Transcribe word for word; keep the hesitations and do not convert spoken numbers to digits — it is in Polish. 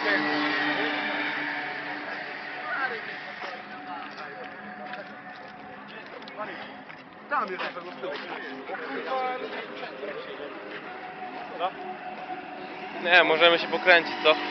Tam jest na pewno w tył. Nie, możemy się pokręcić, co?